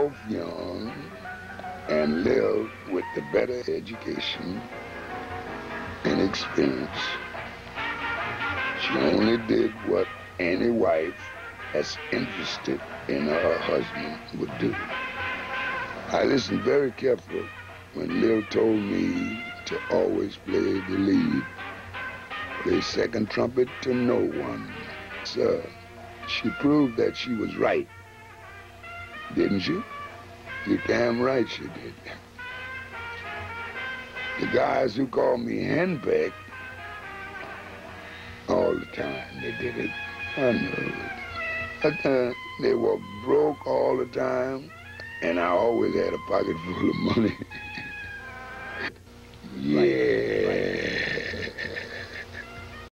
off young and lived with the better education and experience. She only did what any wife that's interested in her husband would do. I listened very carefully when Lil told me to always play the lead, play second trumpet to no one. Sir, she proved that she was right, didn't she? You're damn right she did. The guys who called me henpecked all the time, they did it. I know it. But they were broke all the time, and I always had a pocket full of money. Yeah.